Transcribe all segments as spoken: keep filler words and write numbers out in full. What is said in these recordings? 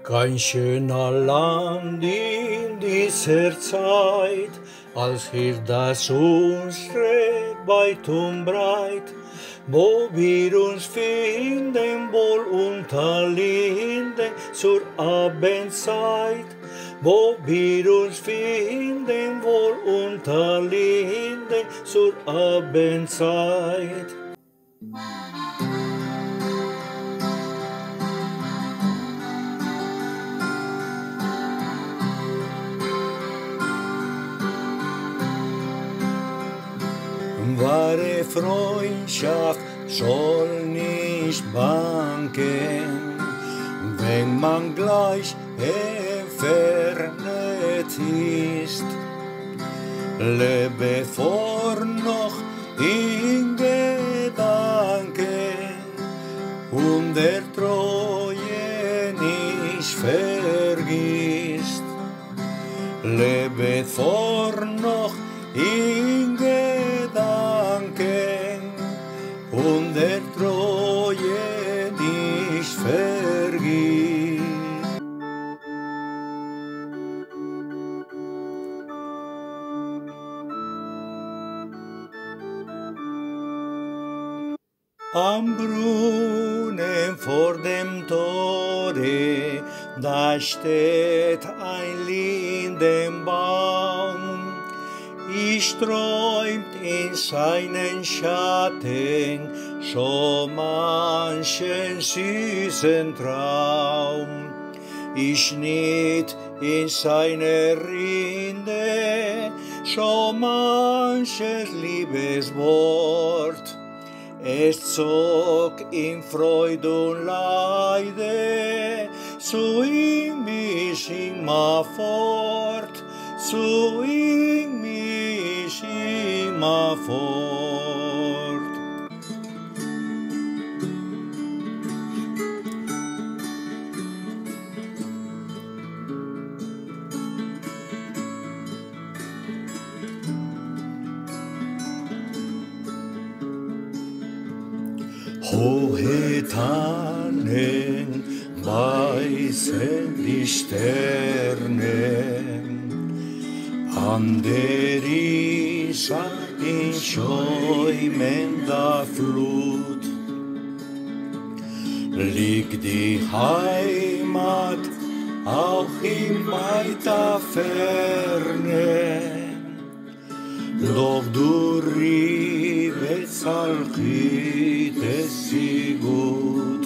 Kein schöner Land in dieser Zeit, als hier das unsere weit und breit, wo wir uns finden, wohl unter Linden zur Abendzeit, wo wir uns finden, wohl unter Linden zur Abendzeit. Wahre Freundschaft soll nicht wanken, wenn man gleich entfernt ist. Lebe vor noch in Gedanken und der Treue nicht vergisst. Lebe vor noch in Gedanken und der Treue nicht vergisst. Am Brunnen vor dem Tore, da steht ein Lindenbaum. Ich träumt in seinen Schatten schon manchen süßen Traum. Ich schnitt in seine Rinde schon manches Liebeswort. Es zog in Freude und Leide zu ihm mich immer fort, zu ihm mich immer fort. Hohe Tannen weisen die Sterne, an der Isar in schäumender Flut liegt die Heimat auch in weiter Ferne. Doch du riebest es sie gut,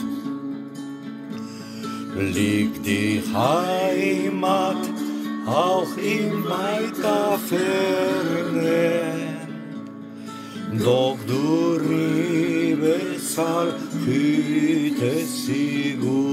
liegt die Heimat auch in weiter Ferne. Doch du riebest es sie gut.